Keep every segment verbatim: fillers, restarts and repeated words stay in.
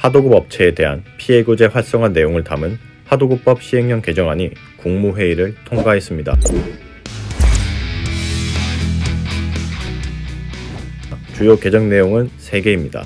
하도급 업체에 대한 피해 구제 활성화 내용을 담은 하도급법 시행령 개정안이 국무회의를 통과했습니다. 주요 개정 내용은 세 개입니다.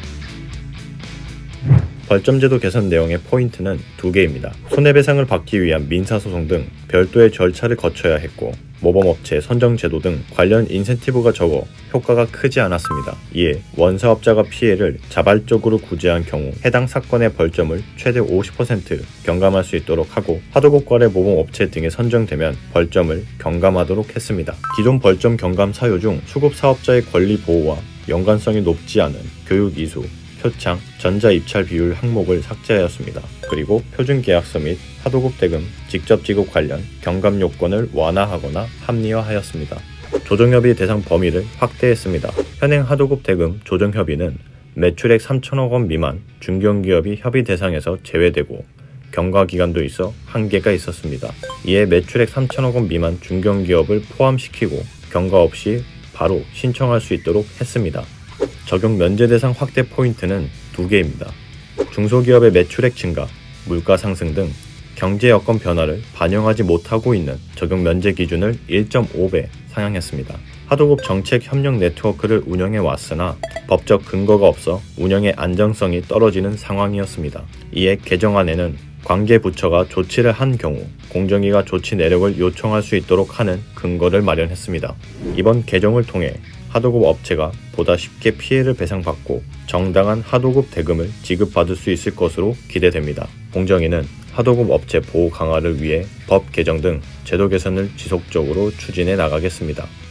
벌점제도 개선 내용의 포인트는 두 개입니다. 손해배상을 받기 위한 민사소송 등 별도의 절차를 거쳐야 했고, 모범업체 선정제도 등 관련 인센티브가 적어 효과가 크지 않았습니다. 이에 원사업자가 피해를 자발적으로 구제한 경우 해당 사건의 벌점을 최대 오십 퍼센트 경감할 수 있도록 하고, 하도급 거래 모범업체 등에 선정되면 벌점을 경감하도록 했습니다. 기존 벌점 경감 사유 중 수급사업자의 권리 보호와 연관성이 높지 않은 교육 이수, 표창, 전자입찰 비율 항목을 삭제하였습니다. 그리고 표준계약서 및 하도급 대금 직접 지급 관련 경감 요건을 완화하거나 합리화하였습니다. 조정협의 대상 범위를 확대했습니다. 현행 하도급 대금 조정협의는 매출액 삼천억 원 미만 중견기업이 협의 대상에서 제외되고, 경과기간도 있어 한계가 있었습니다. 이에 매출액 삼천억 원 미만 중견기업을 포함시키고 경과 없이 바로 신청할 수 있도록 했습니다. 적용 면제 대상 확대 포인트는 두 개입니다. 중소기업의 매출액 증가, 물가 상승 등 경제 여건 변화를 반영하지 못하고 있는 적용 면제 기준을 일 점 오 배 상향했습니다. 하도급 정책 협력 네트워크를 운영해 왔으나 법적 근거가 없어 운영의 안정성이 떨어지는 상황이었습니다. 이에 개정안에는 관계 부처가 조치를 한 경우 공정위가 조치 내력을 요청할 수 있도록 하는 근거를 마련했습니다. 이번 개정을 통해 하도급 업체가 보다 쉽게 피해를 배상받고 정당한 하도급 대금을 지급받을 수 있을 것으로 기대됩니다. 공정위는 하도급 업체 보호 강화를 위해 법 개정 등 제도 개선을 지속적으로 추진해 나가겠습니다.